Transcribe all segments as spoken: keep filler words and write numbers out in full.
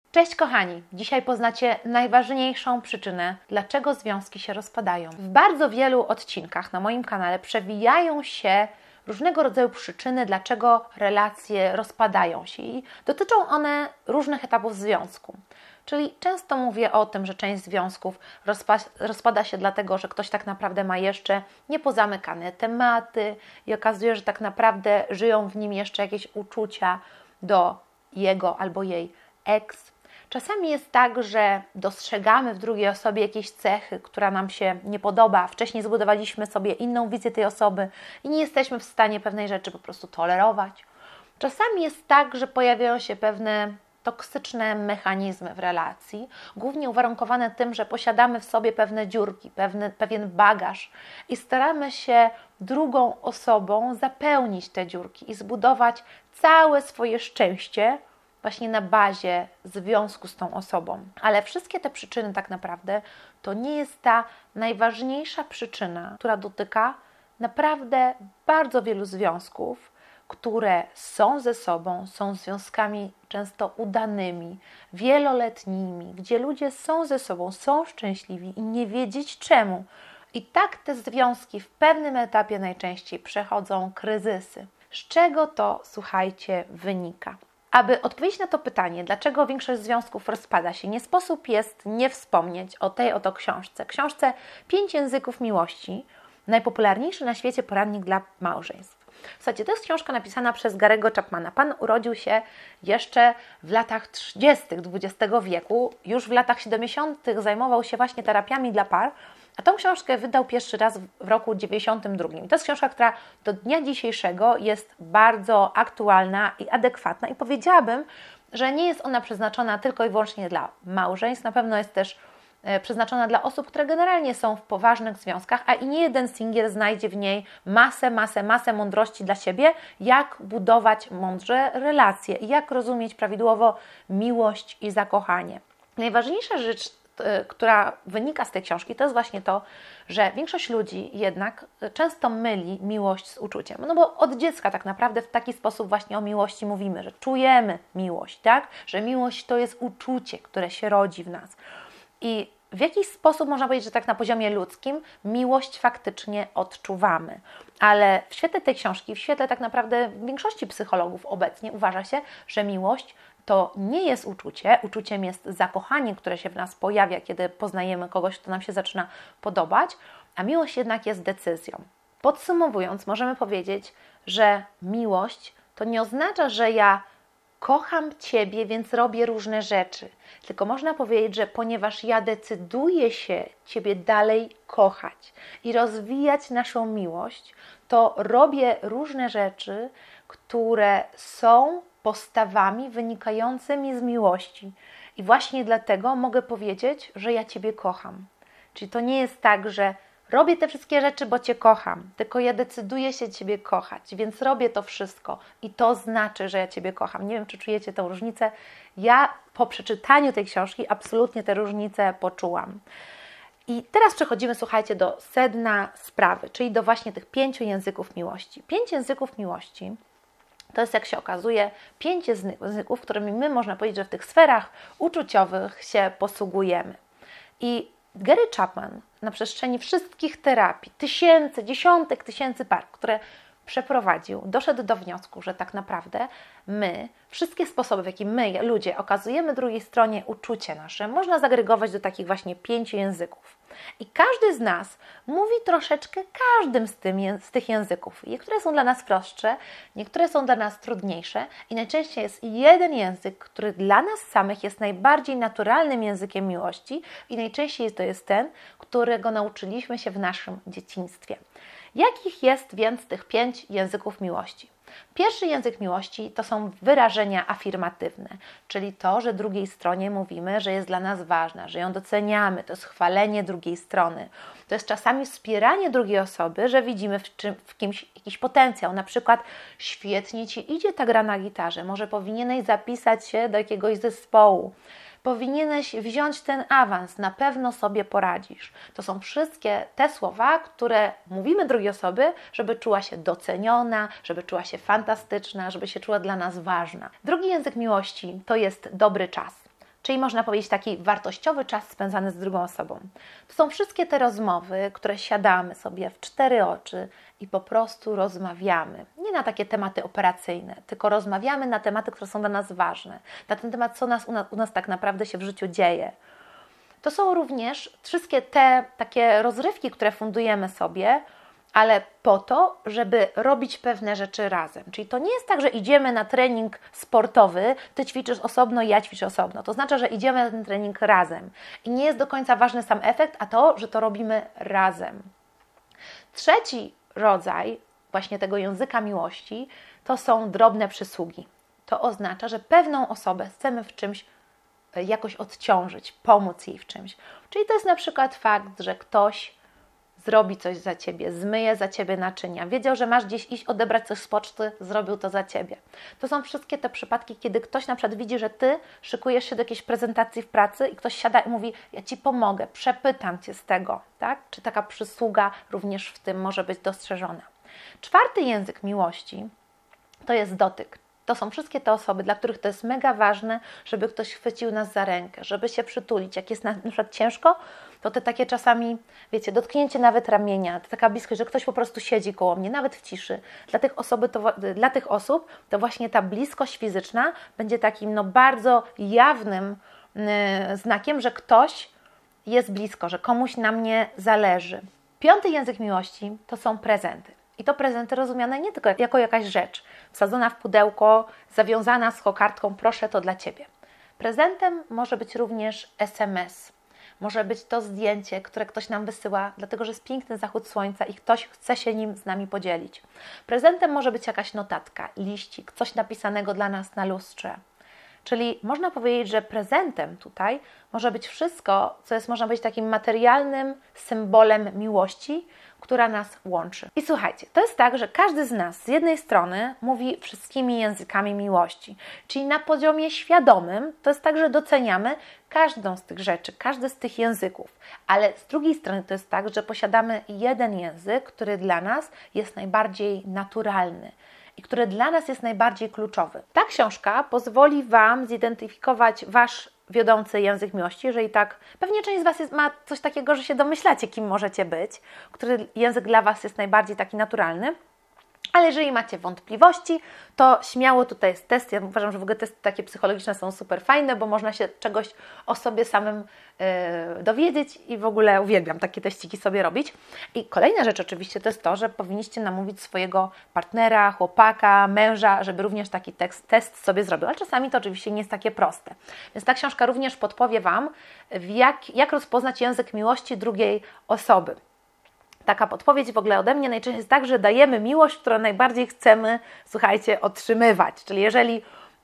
Cześć kochani! Dzisiaj poznacie najważniejszą przyczynę, dlaczego związki się rozpadają. W bardzo wielu odcinkach na moim kanale przewijają się różnego rodzaju przyczyny, dlaczego relacje rozpadają się i dotyczą one różnych etapów związku. Czyli często mówię o tym, że część związków rozpa- rozpada się dlatego, że ktoś tak naprawdę ma jeszcze niepozamykane tematy i okazuje, że tak naprawdę żyją w nim jeszcze jakieś uczucia do jego albo jej ex. Czasami jest tak, że dostrzegamy w drugiej osobie jakieś cechy, która nam się nie podoba. Wcześniej zbudowaliśmy sobie inną wizję tej osoby i nie jesteśmy w stanie pewnej rzeczy po prostu tolerować. Czasami jest tak, że pojawiają się pewne toksyczne mechanizmy w relacji, głównie uwarunkowane tym, że posiadamy w sobie pewne dziurki, pewny, pewien bagaż i staramy się drugą osobą zapełnić te dziurki i zbudować całe swoje szczęście właśnie na bazie związku z tą osobą. Ale wszystkie te przyczyny tak naprawdę to nie jest ta najważniejsza przyczyna, która dotyka naprawdę bardzo wielu związków, które są ze sobą, są związkami często udanymi, wieloletnimi, gdzie ludzie są ze sobą, są szczęśliwi i nie wiedzieć czemu. I tak te związki w pewnym etapie najczęściej przechodzą kryzysy. Z czego to, słuchajcie, wynika? Aby odpowiedzieć na to pytanie, dlaczego większość związków rozpada się, nie sposób jest nie wspomnieć o tej oto książce. Książce Pięć języków miłości, najpopularniejszy na świecie poradnik dla małżeństw. Słuchajcie, to jest książka napisana przez Gary'ego Chapmana. Pan urodził się jeszcze w latach trzydziestych dwudziestego wieku. Już w latach siedemdziesiątych zajmował się właśnie terapiami dla par, a tą książkę wydał pierwszy raz w roku dziewięćdziesiątym drugim. To jest książka, która do dnia dzisiejszego jest bardzo aktualna i adekwatna i powiedziałabym, że nie jest ona przeznaczona tylko i wyłącznie dla małżeństw. Na pewno jest też przeznaczona dla osób, które generalnie są w poważnych związkach, a i nie jeden singiel znajdzie w niej masę, masę, masę mądrości dla siebie, jak budować mądrze relacje i jak rozumieć prawidłowo miłość i zakochanie. Najważniejsza rzecz, która wynika z tej książki, to jest właśnie to, że większość ludzi jednak często myli miłość z uczuciem. No bo od dziecka tak naprawdę w taki sposób właśnie o miłości mówimy, że czujemy miłość, tak? Że miłość to jest uczucie, które się rodzi w nas. I w jakiś sposób można powiedzieć, że tak na poziomie ludzkim miłość faktycznie odczuwamy. Ale w świetle tej książki, w świetle tak naprawdę większości psychologów obecnie uważa się, że miłość to nie jest uczucie. Uczuciem jest zakochanie, które się w nas pojawia, kiedy poznajemy kogoś, kto nam się zaczyna podobać, a miłość jednak jest decyzją. Podsumowując, możemy powiedzieć, że miłość to nie oznacza, że ja kocham Ciebie, więc robię różne rzeczy. Tylko można powiedzieć, że ponieważ ja decyduję się Ciebie dalej kochać i rozwijać naszą miłość, to robię różne rzeczy, które są postawami wynikającymi z miłości. I właśnie dlatego mogę powiedzieć, że ja Ciebie kocham. Czyli to nie jest tak, że robię te wszystkie rzeczy, bo Cię kocham, tylko ja decyduję się Ciebie kochać, więc robię to wszystko i to znaczy, że ja Ciebie kocham. Nie wiem, czy czujecie tę różnicę. Ja po przeczytaniu tej książki absolutnie tę różnicę poczułam. I teraz przechodzimy, słuchajcie, do sedna sprawy, czyli do właśnie tych pięciu języków miłości. Pięć języków miłości to jest, jak się okazuje, pięć języków, którymi my, można powiedzieć, że w tych sferach uczuciowych się posługujemy. I Gary Chapman na przestrzeni wszystkich terapii, tysięcy, dziesiątek tysięcy par, które przeprowadził, doszedł do wniosku, że tak naprawdę my, wszystkie sposoby, w jaki my, ludzie, okazujemy drugiej stronie uczucie nasze, można zagregować do takich właśnie pięciu języków. I każdy z nas mówi troszeczkę każdym z, tym, z tych języków. Niektóre są dla nas prostsze, niektóre są dla nas trudniejsze i najczęściej jest jeden język, który dla nas samych jest najbardziej naturalnym językiem miłości i najczęściej to jest ten, którego nauczyliśmy się w naszym dzieciństwie. Jakich jest więc tych pięć języków miłości? Pierwszy język miłości to są wyrażenia afirmatywne, czyli to, że drugiej stronie mówimy, że jest dla nas ważna, że ją doceniamy, to jest chwalenie drugiej strony. To jest czasami wspieranie drugiej osoby, że widzimy w, czym, w kimś jakiś potencjał, na przykład świetnie Ci idzie ta gra na gitarze, może powinieneś zapisać się do jakiegoś zespołu. Powinieneś wziąć ten awans, na pewno sobie poradzisz. To są wszystkie te słowa, które mówimy drugiej osobie, żeby czuła się doceniona, żeby czuła się fantastyczna, żeby się czuła dla nas ważna. Drugi język miłości to jest dobry czas. czyli można powiedzieć taki wartościowy czas spędzany z drugą osobą. To są wszystkie te rozmowy, które siadamy sobie w cztery oczy i po prostu rozmawiamy. Nie na takie tematy operacyjne, tylko rozmawiamy na tematy, które są dla nas ważne, na ten temat, co nas, u, nas, u nas tak naprawdę się w życiu dzieje. To są również wszystkie te takie rozrywki, które fundujemy sobie, ale po to, żeby robić pewne rzeczy razem. Czyli to nie jest tak, że idziemy na trening sportowy, Ty ćwiczysz osobno, ja ćwiczę osobno. To znaczy, że idziemy na ten trening razem. I nie jest do końca ważny sam efekt, a to, że to robimy razem. Trzeci rodzaj właśnie tego języka miłości to są drobne przysługi. To oznacza, że pewną osobę chcemy w czymś jakoś odciążyć, pomóc jej w czymś. Czyli to jest na przykład fakt, że ktoś zrobi coś za Ciebie, zmyje za Ciebie naczynia, wiedział, że masz gdzieś iść odebrać coś z poczty, zrobił to za Ciebie. To są wszystkie te przypadki, kiedy ktoś na przykład widzi, że Ty szykujesz się do jakiejś prezentacji w pracy i ktoś siada i mówi, ja Ci pomogę, przepytam Cię z tego, tak? Czy taka przysługa również w tym może być dostrzeżona. Czwarty język miłości to jest dotyk. To są wszystkie te osoby, dla których to jest mega ważne, żeby ktoś chwycił nas za rękę, żeby się przytulić. Jak jest na przykład ciężko, to te takie czasami, wiecie, dotknięcie nawet ramienia, to taka bliskość, że ktoś po prostu siedzi koło mnie, nawet w ciszy. Dla tych, osoby to, dla tych osób to właśnie ta bliskość fizyczna będzie takim no, bardzo jawnym yy, znakiem, że ktoś jest blisko, że komuś na mnie zależy. Piąty język miłości to są prezenty. I to prezenty rozumiane nie tylko jako jakaś rzecz, wsadzona w pudełko, zawiązana z kokardką, proszę, to dla Ciebie. Prezentem może być również es em es. Może być to zdjęcie, które ktoś nam wysyła, dlatego że jest piękny zachód słońca i ktoś chce się nim z nami podzielić. Prezentem może być jakaś notatka, liścik, coś napisanego dla nas na lustrze. Czyli można powiedzieć, że prezentem tutaj może być wszystko, co jest, można być takim materialnym symbolem miłości, która nas łączy. I słuchajcie, to jest tak, że każdy z nas z jednej strony mówi wszystkimi językami miłości, czyli na poziomie świadomym to jest tak, że doceniamy każdą z tych rzeczy, każdy z tych języków, ale z drugiej strony to jest tak, że posiadamy jeden język, który dla nas jest najbardziej naturalny i który dla nas jest najbardziej kluczowy. Ta książka pozwoli Wam zidentyfikować Wasz wiodący język miłości. Jeżeli tak, pewnie część z Was jest, ma coś takiego, że się domyślacie, kim możecie być, który język dla Was jest najbardziej taki naturalny. Ale jeżeli macie wątpliwości, to śmiało tutaj jest test. Ja uważam, że w ogóle testy takie psychologiczne są super fajne, bo można się czegoś o sobie samym yy, dowiedzieć i w ogóle uwielbiam takie teściki sobie robić. I kolejna rzecz oczywiście to jest to, że powinniście namówić swojego partnera, chłopaka, męża, żeby również taki tekst, test sobie zrobił. Ale czasami to oczywiście nie jest takie proste. Więc ta książka również podpowie Wam, w jak, jak rozpoznać język miłości drugiej osoby. Taka podpowiedź w ogóle ode mnie najczęściej jest tak, że dajemy miłość, którą najbardziej chcemy, słuchajcie, otrzymywać. Czyli jeżeli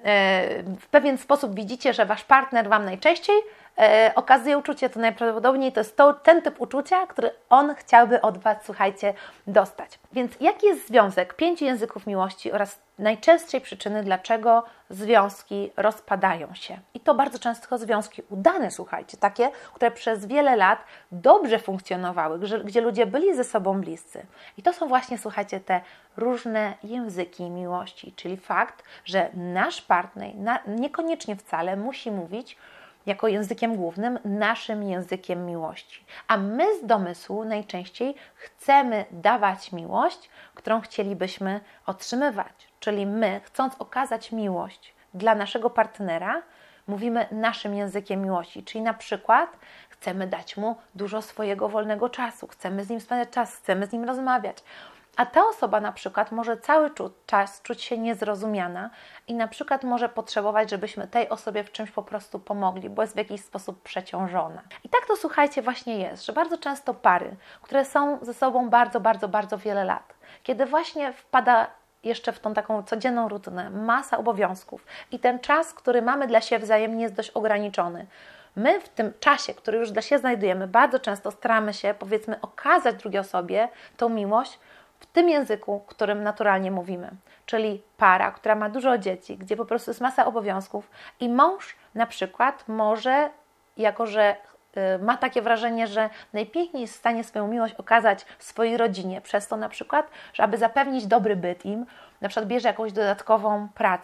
w pewien sposób widzicie, że Wasz partner Wam najczęściej okazuje uczucie, to najprawdopodobniej to jest to, ten typ uczucia, który on chciałby od Was, słuchajcie, dostać. Więc jaki jest związek pięciu języków miłości oraz najczęstszej przyczyny, dlaczego związki rozpadają się? I to bardzo często związki udane, słuchajcie, takie, które przez wiele lat dobrze funkcjonowały, gdzie, gdzie ludzie byli ze sobą bliscy. I to są właśnie, słuchajcie, te różne języki miłości, czyli fakt, że nasz partner na, niekoniecznie wcale musi mówić jako językiem głównym naszym językiem miłości. A my z domysłu najczęściej chcemy dawać miłość, którą chcielibyśmy otrzymywać. Czyli my, chcąc okazać miłość dla naszego partnera, mówimy naszym językiem miłości. Czyli na przykład chcemy dać mu dużo swojego wolnego czasu, chcemy z nim spędzać czas, chcemy z nim rozmawiać. A ta osoba na przykład może cały czas czuć się niezrozumiana i na przykład może potrzebować, żebyśmy tej osobie w czymś po prostu pomogli, bo jest w jakiś sposób przeciążona. I tak to, słuchajcie, właśnie jest, że bardzo często pary, które są ze sobą bardzo, bardzo, bardzo wiele lat, kiedy właśnie wpada jeszcze w tą taką codzienną rutynę, masa obowiązków i ten czas, który mamy dla siebie wzajemnie, jest dość ograniczony. My w tym czasie, który już dla siebie znajdujemy, bardzo często staramy się, powiedzmy, okazać drugiej osobie tą miłość w tym języku, którym naturalnie mówimy. Czyli para, która ma dużo dzieci, gdzie po prostu jest masa obowiązków i mąż na przykład może, jako że y, ma takie wrażenie, że najpiękniej jest w stanie swoją miłość okazać swojej rodzinie, przez to na przykład, że aby zapewnić dobry byt im, na przykład bierze jakąś dodatkową pracę,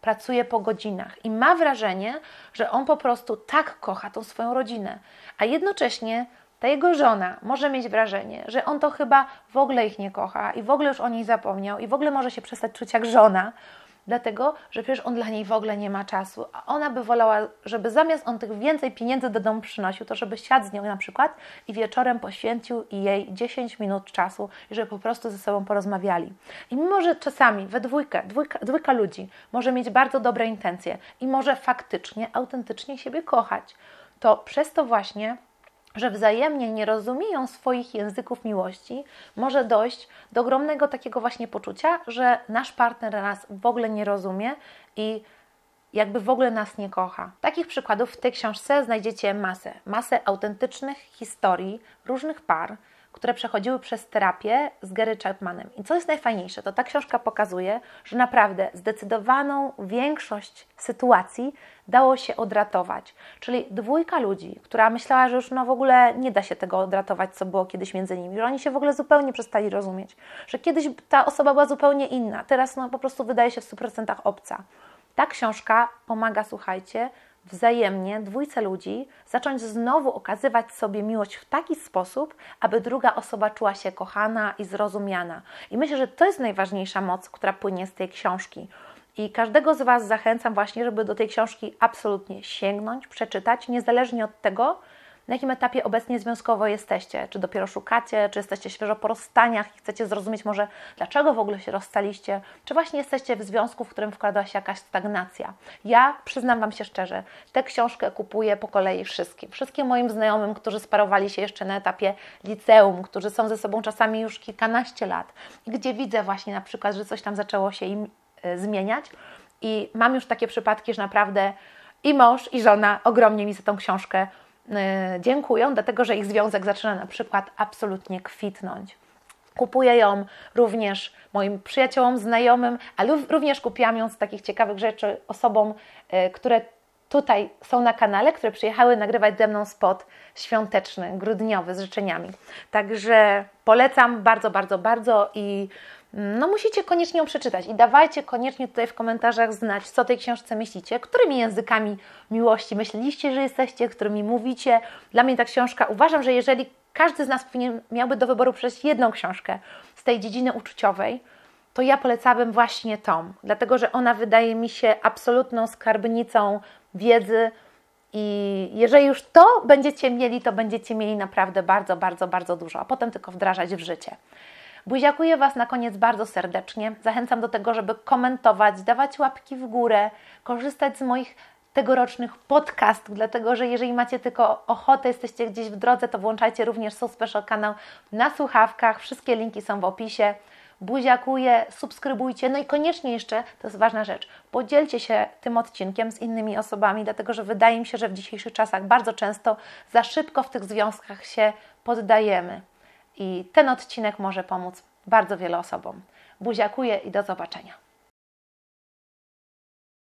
pracuje po godzinach i ma wrażenie, że on po prostu tak kocha tą swoją rodzinę, a jednocześnie ta jego żona może mieć wrażenie, że on to chyba w ogóle ich nie kocha i w ogóle już o niej zapomniał i w ogóle może się przestać czuć jak żona, dlatego, że przecież on dla niej w ogóle nie ma czasu, a ona by wolała, żeby zamiast on tych więcej pieniędzy do domu przynosił, to żeby siadł z nią na przykład i wieczorem poświęcił jej dziesięć minut czasu i żeby po prostu ze sobą porozmawiali. I mimo, że czasami we dwójkę, dwójka, dwójka ludzi może mieć bardzo dobre intencje i może faktycznie, autentycznie siebie kochać, to przez to właśnie, że wzajemnie nie rozumieją swoich języków miłości, może dojść do ogromnego takiego właśnie poczucia, że nasz partner nas w ogóle nie rozumie i jakby w ogóle nas nie kocha. Takich przykładów w tej książce znajdziecie masę. Masę autentycznych historii różnych par, które przechodziły przez terapię z Gary Chapmanem. I co jest najfajniejsze, to ta książka pokazuje, że naprawdę zdecydowaną większość sytuacji dało się odratować. Czyli dwójka ludzi, która myślała, że już no w ogóle nie da się tego odratować, co było kiedyś między nimi, że oni się w ogóle zupełnie przestali rozumieć, że kiedyś ta osoba była zupełnie inna, teraz no po prostu wydaje się w stu procentach obca. Ta książka pomaga, słuchajcie, wzajemnie dwójce ludzi zacząć znowu okazywać sobie miłość w taki sposób, aby druga osoba czuła się kochana i zrozumiana. I myślę, że to jest najważniejsza moc, która płynie z tej książki. I każdego z Was zachęcam właśnie, żeby do tej książki absolutnie sięgnąć, przeczytać, niezależnie od tego, na jakim etapie obecnie związkowo jesteście. Czy dopiero szukacie, czy jesteście świeżo po rozstaniach i chcecie zrozumieć może, dlaczego w ogóle się rozstaliście, czy właśnie jesteście w związku, w którym wkradła się jakaś stagnacja. Ja przyznam Wam się szczerze, tę książkę kupuję po kolei wszystkim. Wszystkim moim znajomym, którzy sparowali się jeszcze na etapie liceum, którzy są ze sobą czasami już kilkanaście lat i gdzie widzę właśnie na przykład, że coś tam zaczęło się im y, zmieniać i mam już takie przypadki, że naprawdę i mąż, i żona ogromnie mi za tą książkę dziękują, dlatego że ich związek zaczyna na przykład absolutnie kwitnąć. Kupuję ją również moim przyjaciołom, znajomym, ale również kupiłam ją z takich ciekawych rzeczy osobom, które tutaj są na kanale, które przyjechały nagrywać ze mną spot świąteczny, grudniowy z życzeniami. Także polecam bardzo, bardzo, bardzo i no musicie koniecznie ją przeczytać i dawajcie koniecznie tutaj w komentarzach znać, co o tej książce myślicie, którymi językami miłości myśleliście, że jesteście, którymi mówicie. Dla mnie ta książka, uważam, że jeżeli każdy z nas powinien, miałby do wyboru przejść jedną książkę z tej dziedziny uczuciowej, to ja polecałabym właśnie tą, dlatego że ona wydaje mi się absolutną skarbnicą wiedzy i jeżeli już to będziecie mieli, to będziecie mieli naprawdę bardzo, bardzo, bardzo dużo, a potem tylko wdrażać w życie. Buziakuję Was na koniec bardzo serdecznie. Zachęcam do tego, żeby komentować, dawać łapki w górę, korzystać z moich tegorocznych podcastów, dlatego że jeżeli macie tylko ochotę, jesteście gdzieś w drodze, to włączajcie również So Special kanał na słuchawkach. Wszystkie linki są w opisie. Buziakuję, subskrybujcie, no i koniecznie jeszcze, to jest ważna rzecz, podzielcie się tym odcinkiem z innymi osobami, dlatego że wydaje mi się, że w dzisiejszych czasach bardzo często za szybko w tych związkach się poddajemy. I ten odcinek może pomóc bardzo wielu osobom. Buziakuję i do zobaczenia.